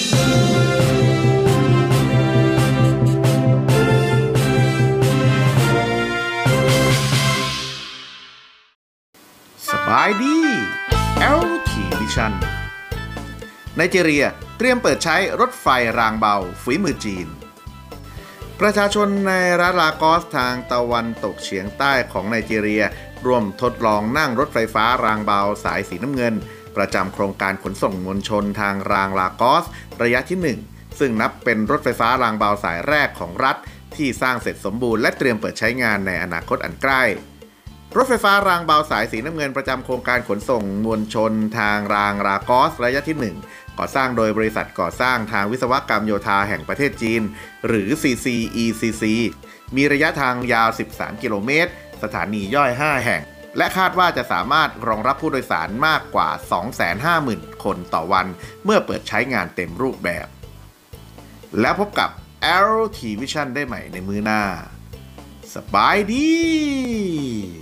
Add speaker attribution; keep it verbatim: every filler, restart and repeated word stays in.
Speaker 1: สบายดี แอล ที Vision ไนจีเรียเตรียมเปิดใช้รถไฟรางเบาฝีมือจีนประชาชนในรัฐลากอสทางตะวันตกเฉียงใต้ของไนจีเรียร่วมทดลองนั่งรถไฟฟ้ารางเบาสายสีน้ำเงินประจำโครงการขนส่งมวลชนทางรางลากอสระยะที่หนึ่งซึ่งนับเป็นรถไฟฟ้ารางเบาสายแรกของรัฐที่สร้างเสร็จสมบูรณ์และเตรียมเปิดใช้งานในอนาคตอันใกล้รถไฟฟ้ารางเบาสายสีน้ำเงินประจำโครงการขนส่งมวลชนทางรางลากอสระยะที่หนึ่งก่อสร้างโดยบริษัทก่อสร้างทางวิศวกรรมโยธาแห่งประเทศจีนหรือ ซี ซี อี ซี ซี มีระยะทางยาวสิบสามกิโลเมตรสถานีย่อยห้าแห่งและคาดว่าจะสามารถรองรับผู้โดยสารมากกว่า สองแสนห้าหมื่น คนต่อวันเมื่อเปิดใช้งานเต็มรูปแบบแล้วพบกับ แอล ที Vision ได้ใหม่ในมื้อหน้าสบายดี